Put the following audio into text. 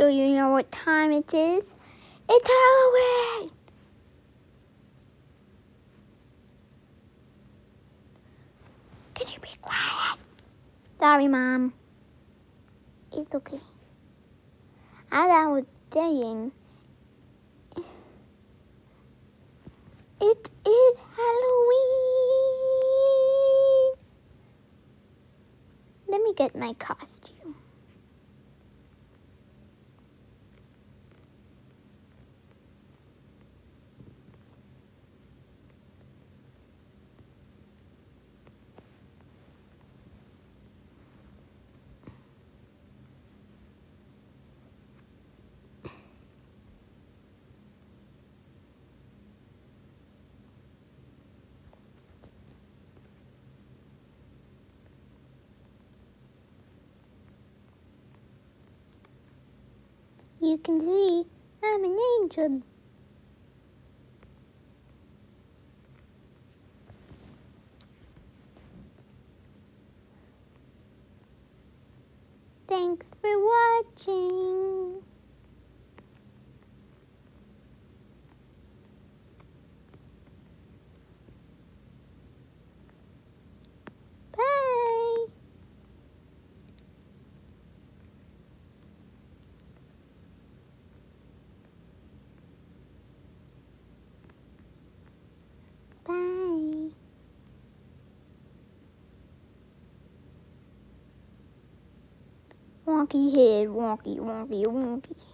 Do you know what time it is? It's Halloween! Could you be quiet? Sorry, Mom. It's okay. As I was saying, it is Halloween! Let me get my costume. You can see I'm an angel. Thanks for watching. Bye. Bye. Wonky head, wonky, wonky, wonky.